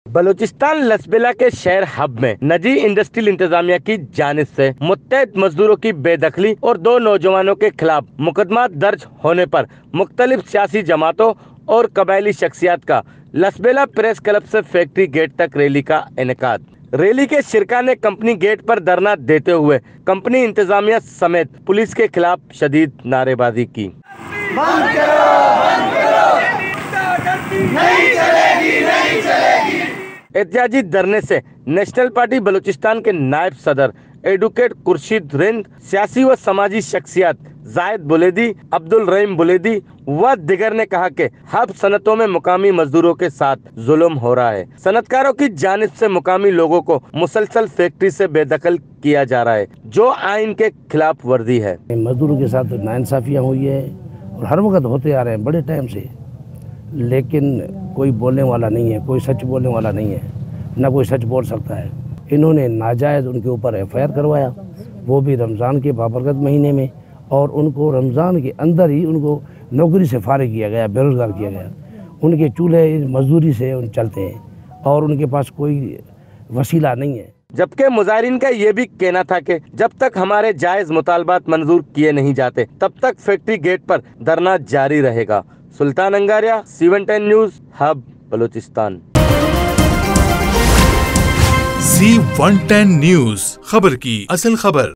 बलूचिस्तान लसबेला के शहर हब में नजी इंडस्ट्रियल इंतजामिया की जानिब से मुत्तहद मजदूरों की बेदखली और 2 नौजवानों के खिलाफ मुकदमा दर्ज होने पर मुख्तलिफ सियासी जमातों और कबायली शख्सियात का लसबेला प्रेस क्लब से फैक्ट्री गेट तक रैली का इनेकाद। रैली के शिरका ने कंपनी गेट पर धरना देते हुए कंपनी इंतजामिया समेत पुलिस के खिलाफ शदीद नारेबाजी की। बंद करो, बंद करो, नहीं चलेगी, नहीं चलेगी। एहतजाजी धरने से नेशनल पार्टी बलूचिस्तान के नायब सदर एडवोकेट खुर्शीद रिंद, सियासी व समाजी शख्सियत जाहिद बुलेदी, अब्दुल रहीम बुलेदी व दिगर ने कहा कि हब सनतों में मुकामी मजदूरों के साथ जुल्म हो रहा है। सनतकारों की जानिब से मुकामी लोगों को मुसलसल फैक्ट्री से बेदखल किया जा रहा है, जो आइन के खिलाफ वर्जी है। मजदूरों के साथ नाइंसाफियाँ हुई है और हर वक्त होते आ रहे हैं बड़े टाइम से, लेकिन कोई बोलने वाला नहीं है, कोई सच बोलने वाला नहीं है, ना कोई सच बोल सकता है। इन्होंने नाजायज़ उनके ऊपर FIR करवाया, वो भी रमज़ान के बाबरकत महीने में, और उनको रमज़ान के अंदर ही उनको नौकरी से फारिग किया गया, बेरोज़गार किया गया। उनके चूल्हे मजदूरी से चलते हैं और उनके पास कोई वसीला नहीं है। जबकि मुजाहिरीन का ये भी कहना था कि जब तक हमारे जायज़ मुतालबात मंजूर किए नहीं जाते तब तक फैक्ट्री गेट पर धरना जारी रहेगा। Sultan Angaria, C110 news, Hub Balochistan. C110 news, खबर की असल खबर।